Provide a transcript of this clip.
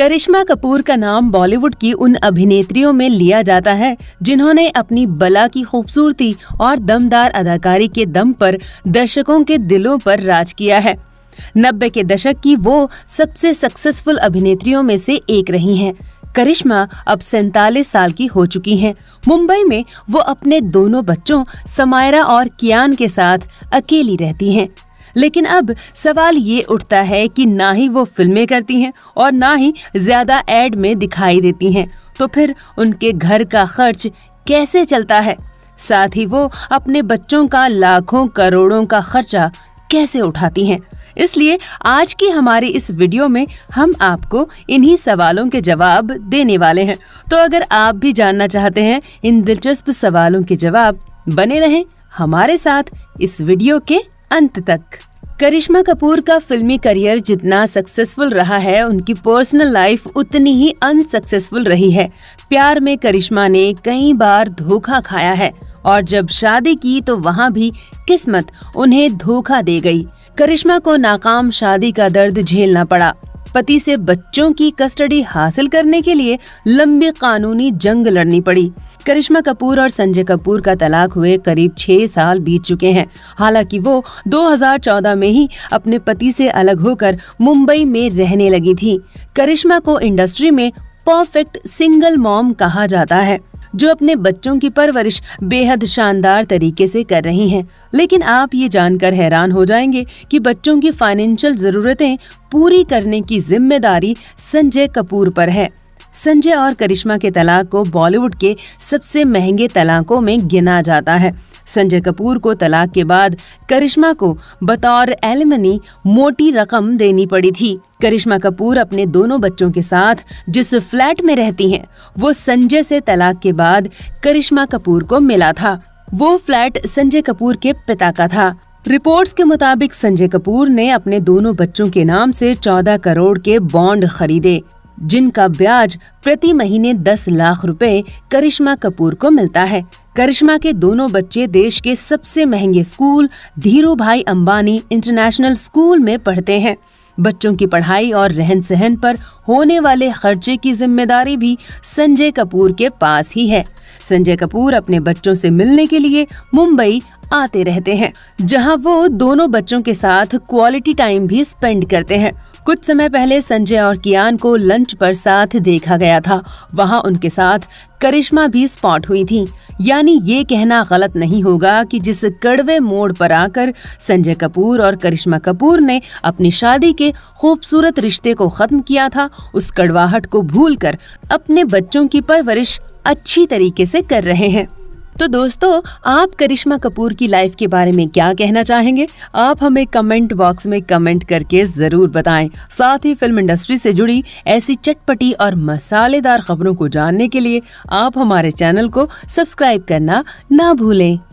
करिश्मा कपूर का नाम बॉलीवुड की उन अभिनेत्रियों में लिया जाता है जिन्होंने अपनी बला की खूबसूरती और दमदार अदाकारी के दम पर दर्शकों के दिलों पर राज किया है। 90 के दशक की वो सबसे सक्सेसफुल अभिनेत्रियों में से एक रही हैं। करिश्मा अब 47 साल की हो चुकी हैं। मुंबई में वो अपने दोनों बच्चों समायरा और कियान के साथ अकेली रहती हैं। लेकिन अब सवाल ये उठता है कि ना ही वो फिल्में करती हैं और ना ही ज्यादा एड में दिखाई देती हैं, तो फिर उनके घर का खर्च कैसे चलता है? साथ ही वो अपने बच्चों का लाखों करोड़ों का खर्चा कैसे उठाती हैं? इसलिए आज की हमारी इस वीडियो में हम आपको इन्हीं सवालों के जवाब देने वाले हैं। तो अगर आप भी जानना चाहते हैं इन दिलचस्प सवालों के जवाब, बने रहें हमारे साथ इस वीडियो के अंत तक। करिश्मा कपूर का फिल्मी करियर जितना सक्सेसफुल रहा है, उनकी पर्सनल लाइफ उतनी ही अनसक्सेसफुल रही है। प्यार में करिश्मा ने कई बार धोखा खाया है और जब शादी की तो वहाँ भी किस्मत उन्हें धोखा दे गई। करिश्मा को नाकाम शादी का दर्द झेलना पड़ा। पति से बच्चों की कस्टडी हासिल करने के लिए लंबी कानूनी जंग लड़नी पड़ी। करिश्मा कपूर और संजय कपूर का तलाक हुए करीब 6 साल बीत चुके हैं। हालांकि वो 2014 में ही अपने पति से अलग होकर मुंबई में रहने लगी थी। करिश्मा को इंडस्ट्री में परफेक्ट सिंगल मॉम कहा जाता है, जो अपने बच्चों की परवरिश बेहद शानदार तरीके से कर रही हैं। लेकिन आप ये जानकर हैरान हो जाएंगे कि बच्चों की फाइनेंशियल जरूरतें पूरी करने की जिम्मेदारी संजय कपूर पर है। संजय और करिश्मा के तलाक को बॉलीवुड के सबसे महंगे तलाकों में गिना जाता है। संजय कपूर को तलाक के बाद करिश्मा को बतौर एलिमनी मोटी रकम देनी पड़ी थी। करिश्मा कपूर अपने दोनों बच्चों के साथ जिस फ्लैट में रहती हैं, वो संजय से तलाक के बाद करिश्मा कपूर को मिला था। वो फ्लैट संजय कपूर के पिता का था। रिपोर्ट्स के मुताबिक संजय कपूर ने अपने दोनों बच्चों के नाम से 14 करोड़ के बॉन्ड खरीदे, जिनका ब्याज प्रति महीने 10 लाख रुपए करिश्मा कपूर को मिलता है। करिश्मा के दोनों बच्चे देश के सबसे महंगे स्कूल धीरू भाई अंबानी इंटरनेशनल स्कूल में पढ़ते हैं। बच्चों की पढ़ाई और रहन सहन पर होने वाले खर्चे की जिम्मेदारी भी संजय कपूर के पास ही है। संजय कपूर अपने बच्चों से मिलने के लिए मुंबई आते रहते हैं, जहां वो दोनों बच्चों के साथ क्वालिटी टाइम भी स्पेंड करते हैं। कुछ समय पहले संजय और कियान को लंच पर साथ देखा गया था। वहां उनके साथ करिश्मा भी स्पॉट हुई थी। यानी ये कहना गलत नहीं होगा कि जिस कड़वे मोड़ पर आकर संजय कपूर और करिश्मा कपूर ने अपनी शादी के खूबसूरत रिश्ते को खत्म किया था, उस कड़वाहट को भूलकर अपने बच्चों की परवरिश अच्छी तरीके से कर रहे हैं। तो दोस्तों, आप करिश्मा कपूर की लाइफ के बारे में क्या कहना चाहेंगे? आप हमें कमेंट बॉक्स में कमेंट करके जरूर बताएं। साथ ही फिल्म इंडस्ट्री से जुड़ी ऐसी चटपटी और मसालेदार खबरों को जानने के लिए आप हमारे चैनल को सब्सक्राइब करना ना भूलें।